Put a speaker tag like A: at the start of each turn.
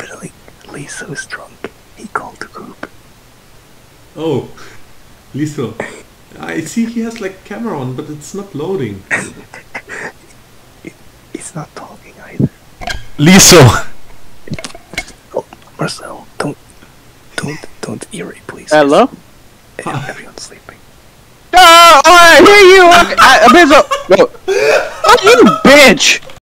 A: Literally, Lisa was drunk. He called the group.
B: Oh, Liso. I see he has like camera on, but it's not loading.
A: He's not talking either.
C: Liso!
A: Oh, Marcel, don't earape, please.
D: Hello?
A: Everyone's sleeping.
D: Oh, I hear you! Abizo! No. Oh, you bitch!